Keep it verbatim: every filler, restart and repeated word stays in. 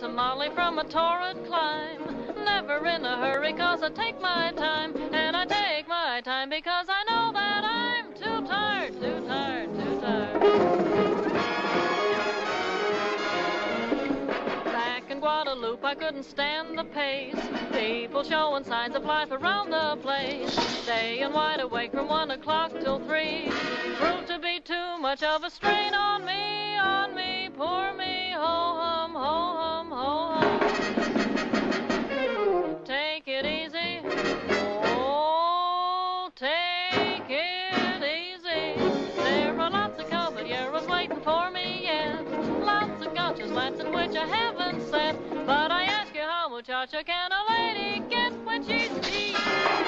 tamale from a torrid clime. Never in a hurry, cause I take my time. And I take my time because I know that I'm too tired, too tired, too tired. Back in Guadalupe, I couldn't stand the pace. People showing signs of life around the place. Staying wide awake from one o'clock till three proved to be too much of a strain on me, on me, poor me, ho-hum, ho-hum, ho-hum. Take it easy, oh, take it easy. There are lots of caballeros waiting for me, yeah. Lots of gotchas, Latin, which I haven't said. But I ask you, how muchacha can a lady get when she's cheap?